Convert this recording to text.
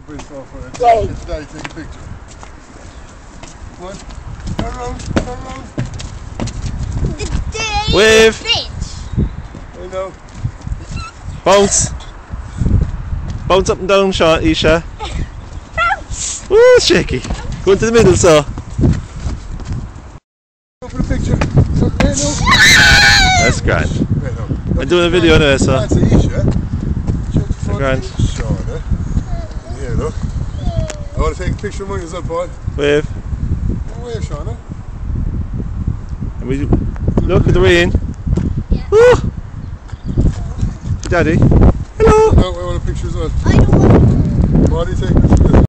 bridge off for it. Yay. Today, take a picture. Come on, turn around, turn around. Wave. I know. Bounce. Bounce up and down, Isha. Bounce. Woo, Shaky. Go into the middle, so. Go for the picture. Look, there, no. That's grand. There, no. I'm doing a video now, so. That's Isha. Grand. Shauna. And here, look. I want to take a picture of mine as well, Paul. Wave. Wave, Shauna. And we look at the rain. Yeah. Woo! Daddy. Hello. No, I want a picture as well. I don't want to. Why do you take this?